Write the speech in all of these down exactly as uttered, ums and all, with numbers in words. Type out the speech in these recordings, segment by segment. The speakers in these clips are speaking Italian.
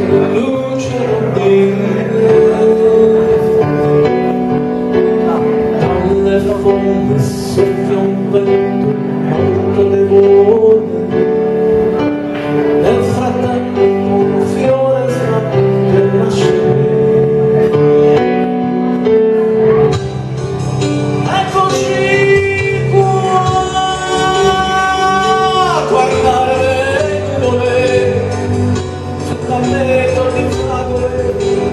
soffia un vento molto levone, nel frattempo un fiore sbatte nasce. Eccoci qua a guardare le nuvole sulla meta di fragole.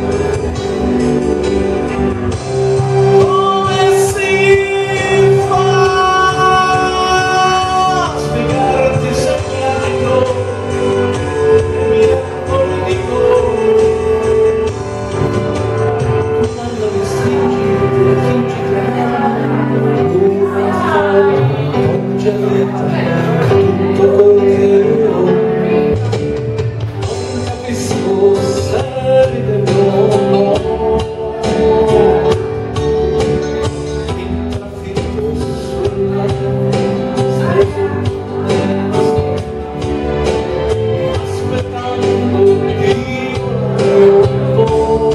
Tutto quel che ho, non capisco se ride o no. In trafitto sulla testa, aspettando di un po'.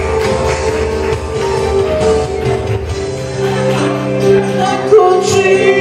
Eccoci!